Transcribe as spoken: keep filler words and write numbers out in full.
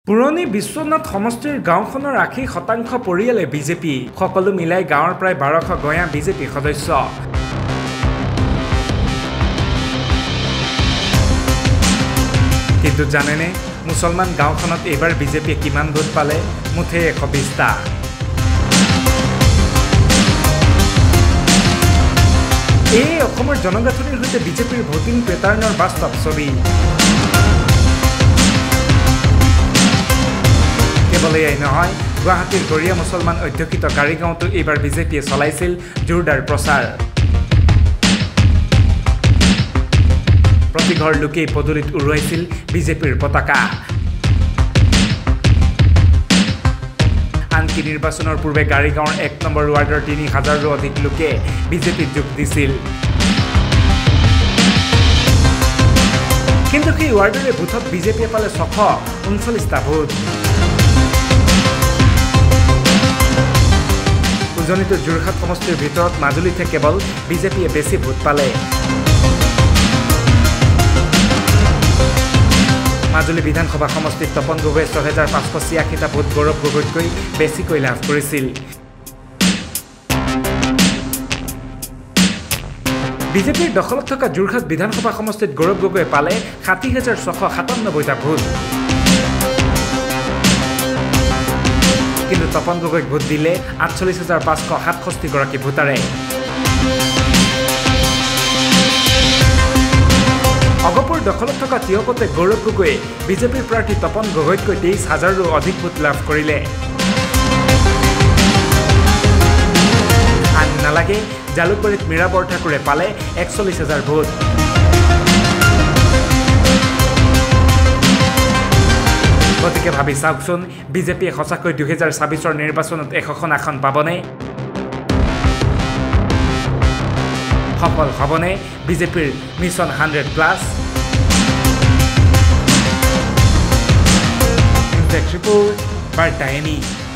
পুৰণি বিশ্বনাথ সমষ্টিৰ গাঁওখনৰ আশী শতাংশ পৰিয়ালে বিজেপি সকলো মিলাই গাঁৱৰ প্ৰায় বাৰশ গঞা বিজেপি সদস্য কিন্তু জানেনে মুছলমান গাঁওখনত এবাৰ বিজেপিয়ে কিমান ভোট পালে মুঠে এশ বিশটা এই অসমৰ জনগাঁথনিৰ সৈতে বিজেপিৰ ভোটিং পেটাৰ্ণৰ বাস্তৱ ছবি কেৱল এয়াই নহয় গুৱাহাটীৰ গৰিয়া মুছলমান অধ্যুষিত কাৰিগাঁৱতো এইবাৰ বিজেপিয়ে চলাইছিল জোৰদাৰ প্ৰচাৰ প্ৰতি ঘৰ লোকেই পদূলিত উৰুৱাইছিল বিজেপিৰ পতাকা আনকি নিৰ্বাচনৰ পূৰ্বে গাড়ীগাঁৱৰ এক নম্বৰ ৱাৰ্ডৰ তিনি হাজাৰৰো অধিক লোকে বিজেপিত যোগ দিছিল কিন্তু সেই ৱাৰ্ডৰে বুথত বিজেপিয়ে পালে ছশ ঊনচল্লিছটা ভোট উজনিত যোৰহাট সমষ্টিৰ ভিতৰত মাজুলীতে কেৱল বিজেপিয়ে বেছি ভোট পালে মাজুলী বিধানসভা সমষ্টিত তপন গগৈয়ে ছয় হাজাৰ পাঁচশ ছিয়াশীটা ভোট গৌৰৱ গগৈতকৈ বেছিকৈ লাভ কৰিছিল বিজেপিৰ দখলত থকা যোৰহাট বিধানসভা সমষ্টিত গৌৰৱ গগৈয়ে পালে ষাঠি হাজাৰ ছশ সাতান্নব্বৈটা ভোট কিন্তু তপন গগৈক ভোট দিলে আঠচল্লিছ হাজাৰ পাঁচশ সাতষষ্ঠি গৰাকী ভোটাৰে অগপুৰ দখলত থকা তিয়কতে গৌৰৱ গগৈয়ে বিজেপিৰ প্ৰাৰ্থী তপন গগৈতকৈ তেইছ হাজাৰৰো অধিক ভোট লাভ কৰিলে আন নালাগে জালুকবাৰীত মীৰা বৰঠাকুৰে পালে একচল্লিছ হাজাৰ ভোট গতিকে ভাবি চাওকচোন বিজেপিয়ে সঁচাকৈ দুহেজাৰ ছাব্বিছৰ নিৰ্বাচনত এশখন আসন পাবনে সফল হ'বনে বিজেপিৰ মিছন হাণ্ড্ৰেড প্লাছ ৰিপোৰ্ট বাৰ্তা এনি